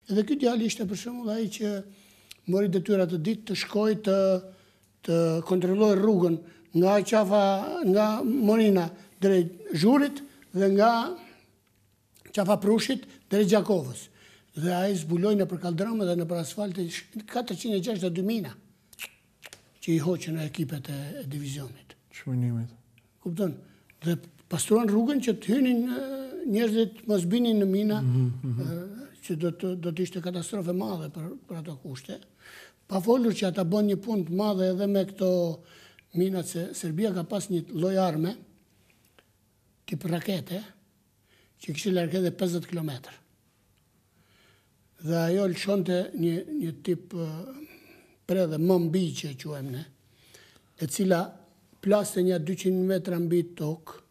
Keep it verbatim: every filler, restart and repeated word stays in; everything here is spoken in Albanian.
Edhe ky djalë ishte për shembull ai që mori detyra të ditë të shkoj të të kontrolloj rrugën nga qafa, nga Morina drejt Zhurit dhe nga qafa Prushit drejt Gjakovës. Dhe ai zbuloi nëpër kaldrëmë dhe nëpër asfalt katërqind e gjashtëdhjetë e dy mina që i hoqën ekipet e divizionit. Çmënimit. Kupton? Dhe pastruan rrugën që të hynin njerëzit mos binin në mina, që do të do të ishte katastrofë e madhe për për ato kushte. Pa folur që ata bën një punë të madhe edhe me këto minat, se Serbia ka pas një lloj arme tip rakete që kishte largë edhe pesëdhjetë kilometër. Dhe ajo lëshonte një, një tip pre dhe mëmbi që e quajmë ne, e cila plaste një dyqind metra mbi tokë,